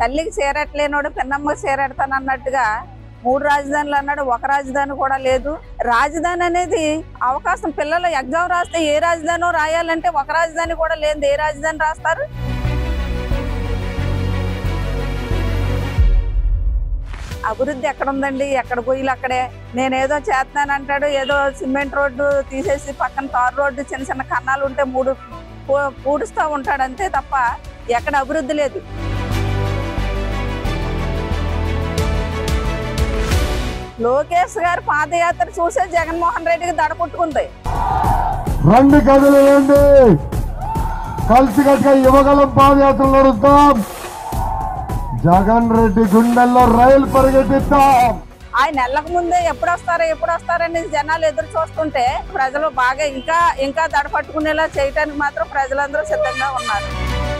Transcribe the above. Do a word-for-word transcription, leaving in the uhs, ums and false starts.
తల్లికి చేరట్లేనోడు పిన్నమ్మకి చేరెడతాను అన్నట్టుగా మూడు రాజధానులు అన్నాడు, ఒక రాజధాని కూడా లేదు. రాజధాని అనేది అవకాశం, పిల్లలు ఎగ్జామ్ రాస్తే ఏ రాజధానో రాయాలంటే ఒక రాజధాని కూడా లేదు, ఏ రాజధాని రాస్తారు? అభివృద్ధి ఎక్కడ ఉందండి? ఎక్కడ గొయ్యలు అక్కడే. నేనేదో చేస్తున్నాను అంటాడు, ఏదో సిమెంట్ రోడ్డు తీసేసి పక్కన తారు రోడ్డు చిన్న చిన్న కన్నాలు ఉంటే మూడు పూడుస్తూ ఉంటాడు అంతే తప్ప ఎక్కడ అభివృద్ధి లేదు. లోకేష్ గారు పాదయాత్ర చూసే జగన్మోహన్ రెడ్డికి దడ పుట్టుకుంది. రెండు గదులు ఏంటి కలిసి కట్టుగా యువగలం పాదయాత్రలో నడుద్దాం, జగన్ రెడ్డి గుండెల్లో రైలు పరిగెత్తిద్దాం. ఆయన నెలకు ముందే ఎప్పుడు వస్తారో ఎప్పుడు వస్తారని జనాలు ఎదురు చూస్తుంటే ప్రజలు బాగా ఇంకా ఇంకా దడ పట్టుకునేలా చేయడానికి మాత్రం ప్రజలందరూ సిద్ధంగా ఉన్నారు.